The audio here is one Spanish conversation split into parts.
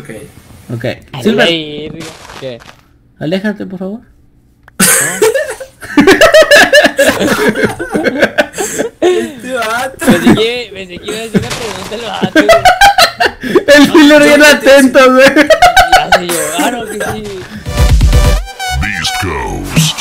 Ok. Ok. Silver, ¿Qué? aléjate, por favor. Este vato. Pensé que iba a hacer una pregunta al vato, güey. El Silver bien atento, güey. Ya se lloraron, que sí. Beast Coast.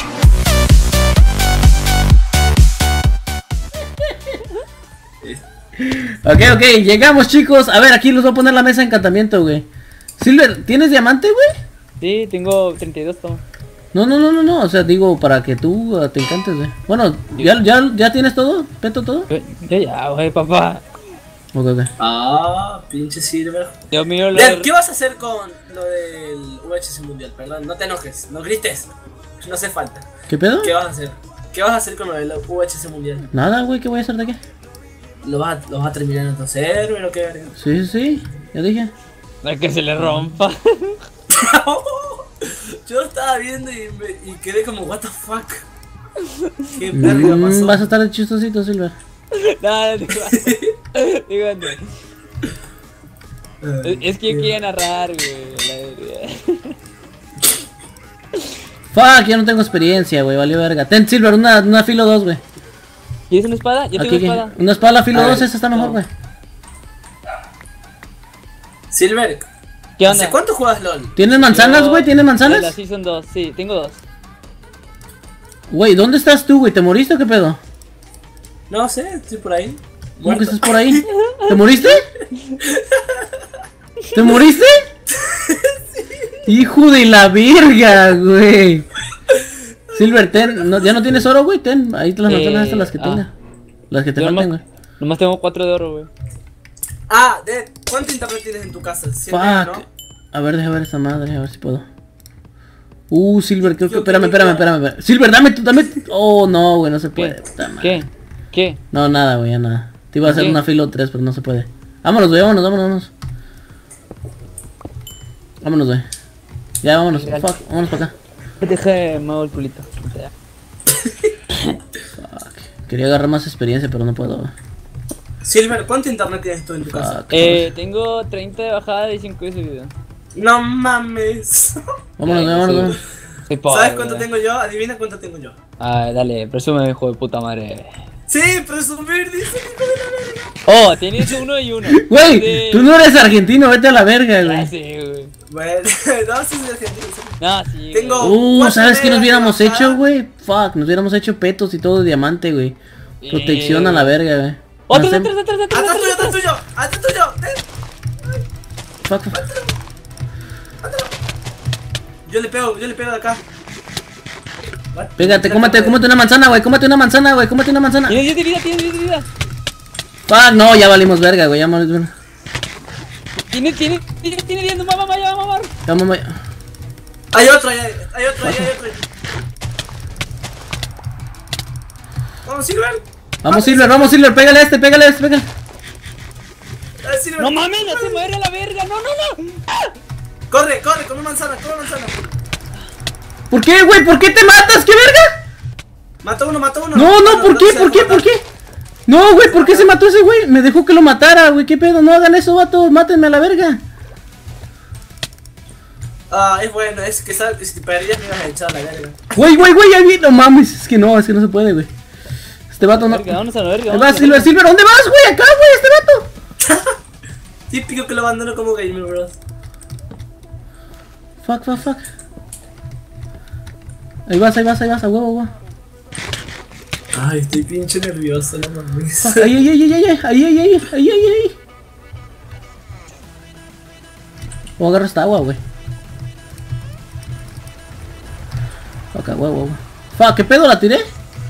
Ok, llegamos, chicos. A ver, aquí les voy a poner la mesa de encantamiento, güey. Silver, ¿tienes diamante, güey? Sí, tengo 32 toma. No, o sea, digo, para que tú te encantes, güey. Bueno, ¿ya tienes todo? ¿Peto todo? Yo ya, güey, papá. Ok. Ah, pinche Silver. Dios mío, Bien, ¿qué vas a hacer con lo del UHC Mundial? Perdón, no te enojes, no grites. No hace falta. ¿Qué pedo? ¿Qué vas a hacer? ¿Qué vas a hacer con lo del UHC Mundial? Nada, güey, ¿qué voy a hacer de qué? ¿Lo vas a terminar en otro server o qué? Sí, ya dije. No es que se le rompa. Yo estaba viendo y quedé como, what the fuck. ¿Qué verga pasó? Vas a estar de chistosito, Silver. No, digo, no. Es que yo quería narrar, güey. Fuck, ya no tengo experiencia, güey, valió verga. Ten, Silver, una filo 2, güey. ¿Quieres una espada? Yo tengo Aquí, espada. una espada filo A 2, ver, esa está mejor, güey. Silver, ¿Qué ¿hace onda? cuánto juegas LOL? ¿Tienes manzanas, güey? ¿Tienes La manzanas? Season 2, sí, tengo 2. Güey, ¿dónde estás tú, güey? ¿Te moriste o qué pedo? No sé, estoy por ahí. ¿Cómo que Muerto. estás por ahí? ¿Te moriste? ¿Te moriste? Hijo de la verga, güey. Silver, ten, ¿ya no tienes oro, güey? Ten, ahí te las manzanas estas las que tenga. Las que te Yo faltan, güey. Nomás tengo 4 de oro, güey. Ah, ¿cuánto internet tienes en tu casa? ¿Siete, Fuck. no? A ver, deja ver esta madre, a ver si puedo. Silver, creo que... Espérame. Silver, dame. Oh, no, güey, no se puede. puta madre. ¿Qué? No, nada, güey, ya nada. Te iba a hacer ¿Qué? una filo 3, pero no se puede. Vámonos, güey, vámonos. Vámonos, güey. Ya, vámonos. Legal. Fuck, vámonos para acá. Deje, muevo el culito. Fuck. Quería agarrar más experiencia, pero no puedo, güey. Silver, ¿cuánto internet tienes tú en tu casa? Fuck. Tengo 30 de bajada y 5 de subida. No mames. Vámonos. Soy pobre, ¿Sabes cuánto güey. tengo yo? Adivina cuánto tengo yo. Ah, dale, presume, hijo de puta madre. Sí, presumir, dice hijo de la verga. Oh, tienes uno y uno. Güey, Sí. tú no eres argentino, vete a la verga, Ah, güey. sí, güey. Bueno, no, sí, soy argentino. No, sí. Tengo- güey. ¿Sabes qué nos hubiéramos bajada. hecho, güey? Fuck, nos hubiéramos hecho petos y todo de diamante, güey. Protección a la verga, güey. Otro, Hacem- ¡Atrás tuyo! ¡Ten! Fuck. Yo le pego de acá. Pégate, cómete una manzana, güey. Cómete una manzana. Tienes 10 de vida. Fuck, no, ya valimos verga, güey. Ya valimos verga. Tiene 10, no mamá, ya va a mamar. Vamos, Hay otro. Vamos, Silver. Vamos, Silver, pégale a este. Silver. No mames, no se muere a la verga, no. Corre, come manzana. ¿Por qué, güey? ¿Por qué te matas? ¿Qué verga? Mata uno. No, ¿por qué? No, güey, ¿por qué se mató ese güey? Me dejó que lo matara, güey. ¿Qué pedo? No hagan eso, vato. Mátenme a la verga. Ah, es bueno, es que sabes que si te perdías me ibas a echar a la verga. Güey, ya vi. No mames, es que no se puede, güey. Este vato no. Verga, vámonos a la verga. Ahí va, Silver, ¿dónde vas, güey? Acá, güey, este vato. Típico que lo abandono como gamer, bro. Fuck. Ahí vas, a huevo. Ay, estoy pinche nervioso, no mames. Ahí. O agarro esta agua, güey. Ok, huevo. Fuck, ¿qué pedo? ¿La tiré?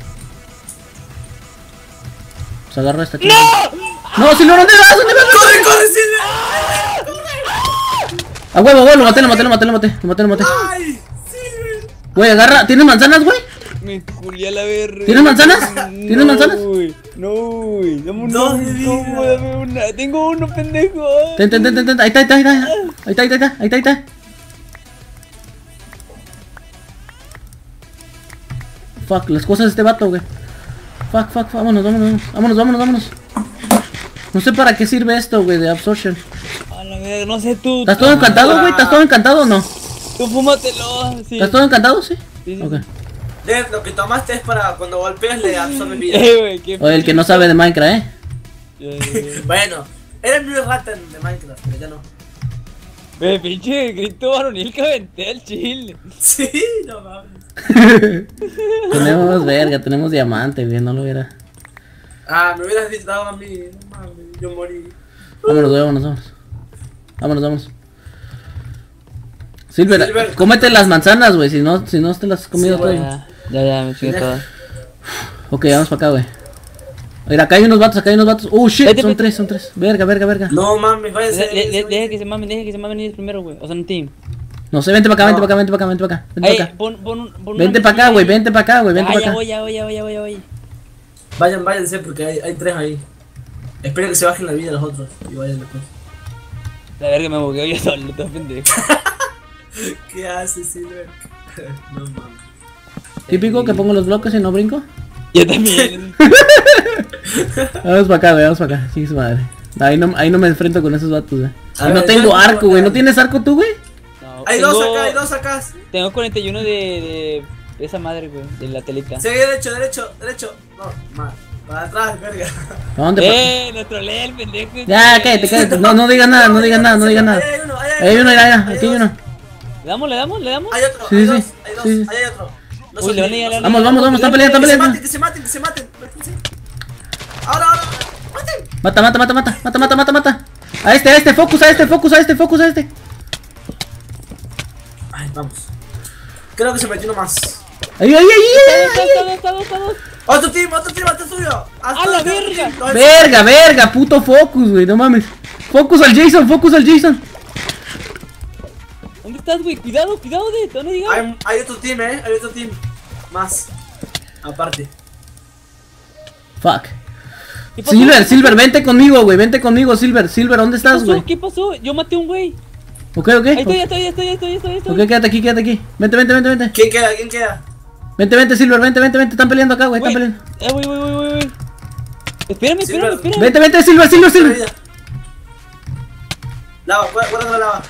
Pues agarro esta aquí. ¡No, Silver! ¿Dónde vas? ¡Corre, Silver! A huevo, lo maté. ¡Ay! Silver. Güey, agarra. ¿Tienes manzanas, güey? Me culé a la verga. ¿Tienes manzanas? ¿Tienes manzanas? No, güey. Dame una. Dos de vida. ¿Cómo? Dame una. Tengo uno, pendejo. Ten. Ahí está. Fuck, las cosas de este vato, güey. Fuck, vámonos. No sé para qué sirve esto, güey, de absorption. A la verga. No sé tú. ¿Estás todo encantado, güey? ¿Estás todo encantado o no? Tú fúmatelo. Sí. ¿Estás todo encantado? Sí. Sí, sí. Ok. Dead, lo que tomaste es para cuando golpeas le absorbe vida. Güey, qué. Oye, el que no sabe de Minecraft, Bueno, eres muy rata de Minecraft, pero ya no. Güey, pinche grito varonil que aventé al chile. Sí, no mames. Tenemos verga, tenemos diamante, güey, no lo hubiera. Ah, me hubieras dado a mí, no mames, yo morí. Vámonos, güey, vámonos. Vámonos. Silver, Silver. cómete las manzanas, güey, si no te las has comido Sí, todas. güey. Ya, me chingué todas. Ok, vamos para acá, güey. Mira, acá hay unos vatos. Shit, Vete, son vete. tres. Verga. No mames, váyanse. Deja que se mamen ellos primero, güey. O sea, un team. No sé, vente para acá, No. vente para acá. Ey, pon Vente para acá, güey, vente para acá, güey, vente para Ya acá. voy. Váyanse porque hay tres ahí. Espero que se bajen la vida los otros y vayan después. La verga me bugueo yo solo, todo pendejo. ¿Qué haces, Silver? No mames. Típico que pongo los bloques y no brinco. Yo también. Vamos para acá, güey, vamos para acá. Sí, su madre. Ahí no me enfrento con esos vatos, güey. A Y no ver, tengo yo- arco, güey. ¿No tienes arco tú, güey? No, Hay dos acá. Tengo 41 de esa madre, güey, de la telita. Sí, derecho. No, mal. Para atrás, verga. ¿A dónde? Lo troleé el pendejo. Ya, cállate. No digas nada. Ahí hay uno, Hay uno, mira, aquí hay uno. ¿Le damos? Hay otro, Sí, hay sí, dos, sí. ahí hay otro. No Uy, son le van a ni- llegar no son- Vamos, están peleando. Que se maten. Métanse. Ahora. Maten. Mata. A este, focus. Ay, vamos. Creo que se metió uno más. Ahí. Está dos. Otro team, este es tuyo. ¡A la verga! No, Verga, puto focus, güey, no mames. Focus al Jason. ¿Dónde estás, güey? Cuidado, de ¿dónde digas? hay otro team, hay otro team. Más. Aparte. Fuck. ¿Qué pasó? Silver, vente conmigo, güey, Silver, ¿dónde estás, güey? ¿Qué pasó? Yo maté a un güey. Ok. Ahí estoy. Ok, quédate aquí. Vente. ¿Quién queda? Vente, Silver, vente. Están peleando acá, güey, están peleando. Voy. Espérame. Vente, Silver. Vida. Lava, guarda la lava.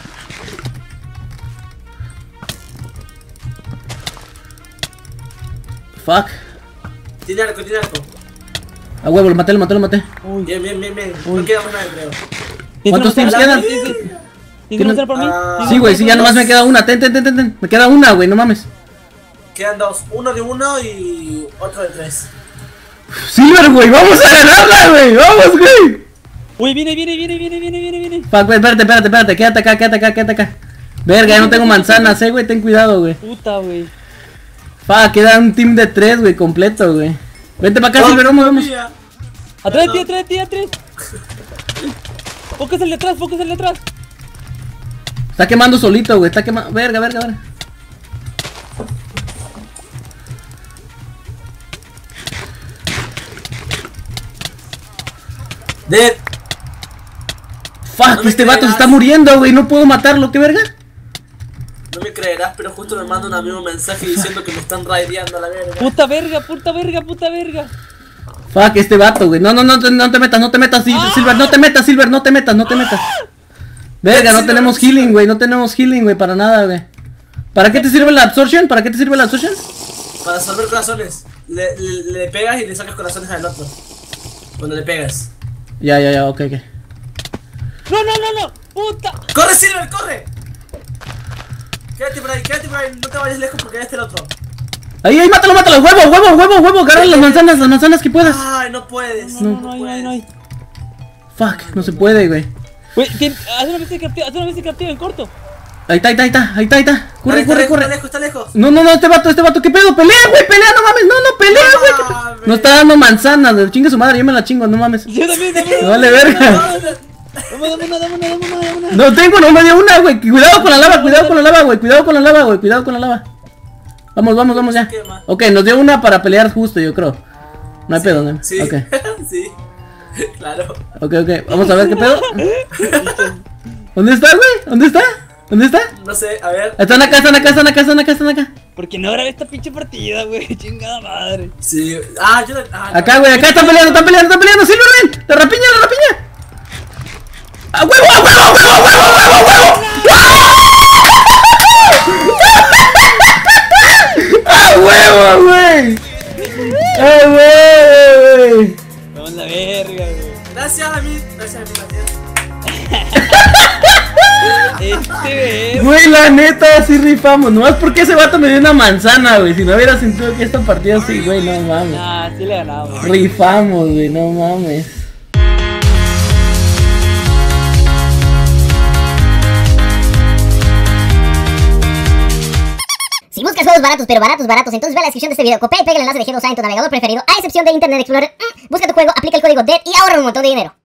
Fuck. Tiene arco. A huevo, lo maté. Bien. No queda más nada, creo. ¿Cuántos teams quedan? Tienes que lanzar por mí. Sí, güey, sí, ya nomás me queda una. Ten. Me queda una, güey, no mames. Quedan dos. Uno de uno y otro de tres. Silver, güey, vamos a ganarla, güey. Vamos, güey. Uy, viene. Fuck, güey, espérate. Quédate acá. Verga, ya no tengo manzanas, güey, ten cuidado, güey. Puta, güey. Fuck, queda un team de 3, güey, completo, güey. Vente para acá, Silver, vamos. Atrás de ti. Focus el de atrás. Está quemando solito, güey, Verga. Dead. Fuck, No me este vato se creerás. está muriendo, güey, no puedo matarlo, ¿qué verga? No me creerás, pero justo me manda un amigo un mensaje diciendo que me están raideando a la verga. Puta verga. Fuck, este vato, güey. No te metas, Silver, no te metas. Verga, no tenemos healing, güey, para nada, güey. ¿Para qué te sirve la absorption? Para salvar corazones. Le pegas y le sacas corazones al otro. Cuando le pegas. Ya, ok. No, puta. ¡Corre, Silver, corre! Quédate por ahí, no te vayas lejos porque ya está el otro. Ahí, mátalo, huevo, agarra las manzanas que puedas. Ay, no puedes. No hay. Fuck, no se puede, güey. Güey, haz una vez de captiva en corto. Ahí está. Corre. Está lejos. No, este vato, ¿qué pedo? Pelea, no mames, pelea, güey. mames. No está dando manzanas, güey, chingue su madre, yo me la chingo, no mames. Yo también. Me vale verga. Dame una. No tengo, no me dio una, güey. Cuidado con la lava, güey. Vamos ya. Ok, nos dio una para pelear justo, yo creo. No hay pedo, ¿no? Sí, Ok, sí. Claro. ok. Vamos a ver qué pedo. ¿Dónde está, güey? ¿Dónde está? No sé, a ver. Están acá. Porque no grabé esta pinche partida, güey. Chingada madre. Sí. Yo no. Acá, güey, acá están peleando. Silver, ven. La rapiña. ¡A huevo! verga, güey. Gracias a mí Matías. Verga. Güey, la neta, sí rifamos. Nomás porque ese vato me dio una manzana, güey. Si no hubiera sentido que esta partida sí, güey, no mames. Nah, sí le ganamos. Rifamos, güey, no mames. Si buscas juegos baratos, pero baratos, entonces ve a la descripción de este video, copia y pega el enlace de G2A en tu navegador preferido, a excepción de Internet Explorer. Busca tu juego, aplica el código DEAD y ahorra un montón de dinero.